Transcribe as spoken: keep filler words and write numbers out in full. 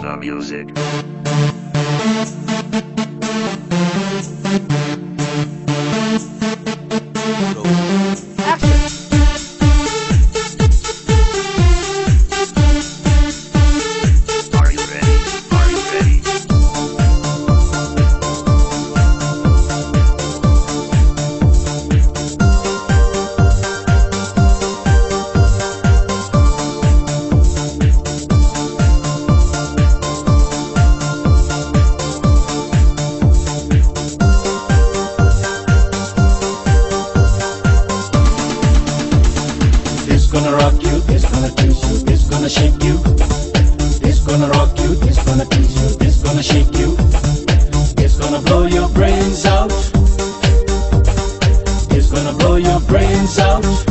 the music. Are you ready? Are you ready? This gonna rock you, this gonna tease you, this gonna shake you. This gonna rock you, this gonna tease you, this gonna shake you. It's gonna blow your brains out. It's gonna blow your brains out.